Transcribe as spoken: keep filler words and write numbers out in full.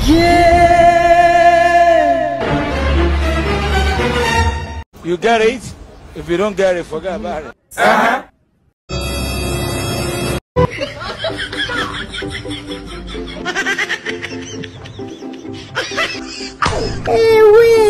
Yeah. You get it? If you don't get it, forget about it. Uh-huh. Hey,